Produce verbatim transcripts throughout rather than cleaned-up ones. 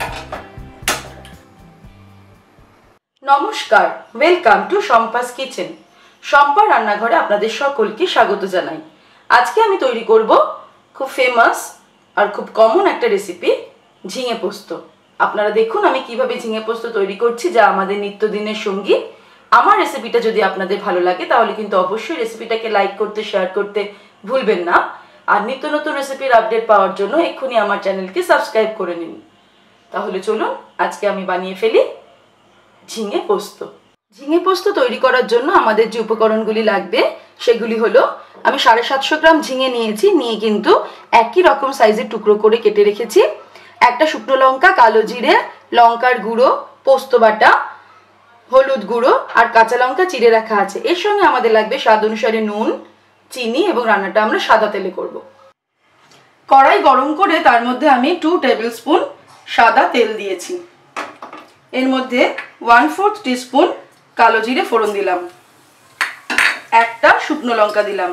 নমস্কার, welcome to Shampa's kitchen. Shampa রান্নাঘরে আপনাদের সকলকে স্বাগত জানাই। আজকে আমি তৈরি করব খুব ফেমাস আর খুব কমন একটা রেসিপি, ঝিঙে পোস্ত। আপনারা দেখুন আমি কিভাবে ঝিঙে পোস্ত তৈরি করছি, যা আমাদের নিত্যদিনের সঙ্গী। আমার রেসিপিটা যদি আপনাদের ভালো লাগে তাহলে কিন্তু অবশ্যই রেসিপিটাকে লাইক করতে, শেয়ার করতে ভুলবেন না। আর নিত্য নতুন রেসিপির আপডেট পাওয়ার জন্য এক্ষুনি আমার চ্যানেলকে সাবস্ক্রাইব করে নিন। তাহলে চলুন আজকে আমি বানিয়ে ফেলি ঝিঙে পোস্ত। ঝিঙে পোস্ত তৈরি করার জন্য আমাদের যে উপকরণগুলি লাগবে সেগুলি হলো, আমি সাড়ে সাতশো গ্রাম ঝিঙে নিয়েছি, নিয়ে কিন্তু একই রকম সাইজের টুকরো করে কেটে রেখেছি। একটা শুকনো লঙ্কা, কালো জিরে, লঙ্কার গুঁড়ো, পোস্ত বাটা, হলুদ গুঁড়ো আর কাঁচা লঙ্কা চিড়ে রাখা আছে। এর সঙ্গে আমাদের লাগবে স্বাদ অনুসারে নুন, চিনি এবং রান্নাটা আমরা সাদা তেলে করব। কড়াই গরম করে তার মধ্যে আমি টু টেবিল স্পুন সাদা তেল দিয়েছি। এর মধ্যে ওয়ান ফোর্থ টিস্পুন কালো জিরে ফোড়ন দিলাম, একটা শুকনো লঙ্কা দিলাম।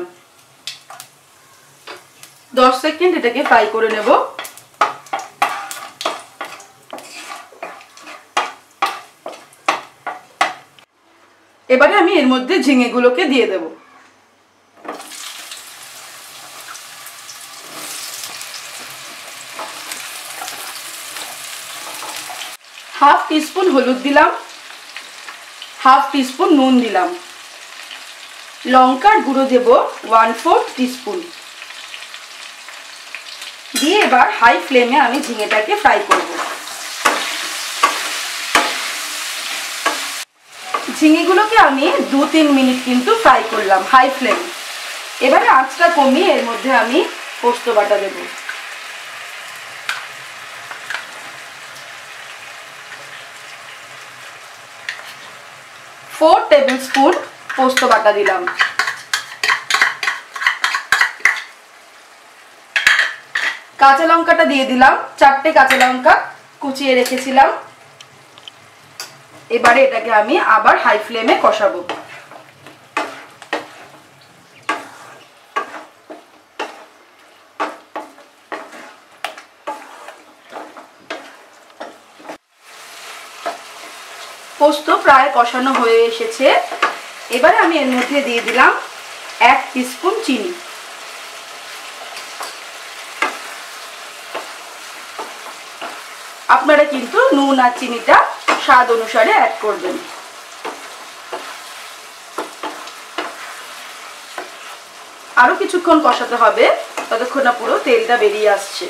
দশ সেকেন্ড এটাকে ফ্রাই করে নেব। এবারে আমি এর মধ্যে ঝিঙেগুলোকে দিয়ে দেব। হাফ টিস্পুন হলুদ দিলাম, হাফ টিস্পুন নুন দিলাম, লঙ্কার গুঁড়ো দেব ওয়ান ফোর্থ টিস্পুন দিয়ে এবার হাই ফ্লেমে আমি ঝিঙেটাকে ফ্রাই করব। ঝিঙেগুলোকে আমি দু তিন মিনিট কিন্তু ফ্রাই করলাম হাই ফ্লেম। এবারে আঁচটা কমিয়ে এর মধ্যে আমি পোস্ত বাটা দেব। ফোর টেবিল স্পুন পোস্ত বাটা দিলাম। কাঁচা লঙ্কাটা দিয়ে দিলাম, চারটে কাঁচা লঙ্কা কুচিয়ে রেখেছিলাম। এবারে এটাকে আমি আবার হাই ফ্লেমে কষাবো। পোস্ত প্রায় কষানো হয়ে এসেছে। এবারে আমি এর মধ্যে দিয়ে দিলাম এক টিস্পুন চিনি। আপনারা কিন্তু নুন আর চিনিটা স্বাদ অনুসারে অ্যাড করবেন। আরো কিছুক্ষণ কষাতে হবে, ততক্ষণ না পুরো তেলটা বেরিয়ে আসছে।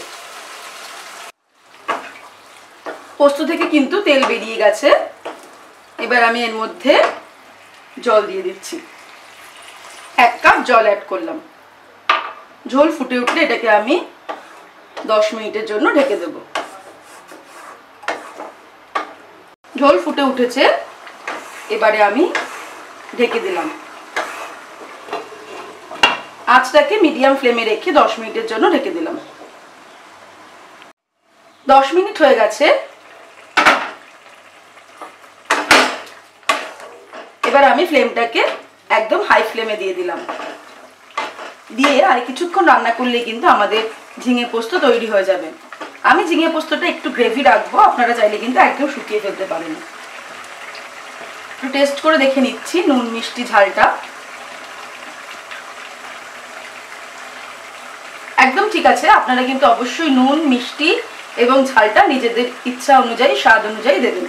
পোস্ত থেকে কিন্তু তেল বেরিয়ে গেছে। এবার আমি এর মধ্যে জল দিয়ে দিচ্ছি, এক কাপ জল অ্যাড করলাম। ঝোল ফুটে উঠলে এটাকে আমি দশ মিনিটের জন্য ঢেকে দেব। ঝোল ফুটে উঠেছে, এবারে আমি ঢেকে দিলাম। আঁচটাকে মিডিয়াম ফ্লেমে রেখে দশ মিনিটের জন্য ঢেকে দিলাম। দশ মিনিট হয়ে গেছে। এবার আমি ফ্লেমটাকে একদম হাই ফ্লেমে দিয়ে দিলাম। দিয়ে আর কিছুক্ষণ রান্না করলে কিন্তু আমাদের ঝিঙে পোস্ত তৈরি হয়ে যাবে। আমি ঝিঙে পোস্তটা একটু গ্রেভি রাখবো, আপনারা চাইলে কিন্তু একদম শুকিয়ে ফেলতে পারেন। একটু টেস্ট করে দেখে নিচ্ছি নুন মিষ্টি ঝালটা। একদম ঠিক আছে। আপনারা কিন্তু অবশ্যই নুন, মিষ্টি এবং ঝালটা নিজেদের ইচ্ছা অনুযায়ী, স্বাদ অনুযায়ী দেবেন।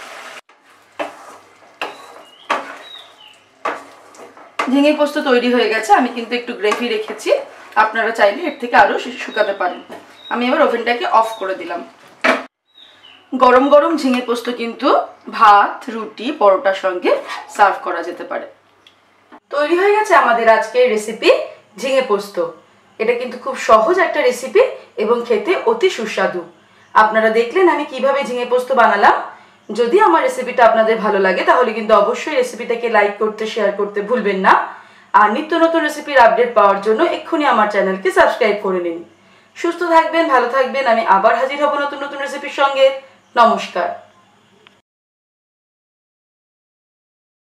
ঝিঙে পোস্ত তৈরি হয়ে গেছে। আমি কিন্তু একটু গ্রেভি রেখেছি, আপনারা চাইলে এর থেকে আরো শুকাতে পারেন। আমি এবার ওভেনটাকে অফ করে দিলাম। গরম গরম ঝিঙে পোস্ত কিন্তু ভাত, রুটি, পরোটার সঙ্গে সার্ভ করা যেতে পারে। তৈরি হয়ে গেছে আমাদের আজকের রেসিপি ঝিঙে পোস্ত। এটা কিন্তু খুব সহজ একটা রেসিপি এবং খেতে অতি সুস্বাদু। আপনারা দেখলেন আমি কিভাবে ঝিঙে পোস্ত বানালাম। যদি আমার রেসিপিটা আপনাদের ভালো লাগে তাহলে কিন্তু অবশ্যই রেসিপিটাকে লাইক করতে, শেয়ার করতে ভুলবেন না। আর নিত্য নতুন রেসিপির আপডেট পাওয়ার জন্য এক্ষুনি আমার চ্যানেলকে সাবস্ক্রাইব করে নিন। সুস্থ থাকবেন, ভালো থাকবেন। আমি আবার হাজির হব নতুন নতুন রেসিপির সঙ্গে। নমস্কার।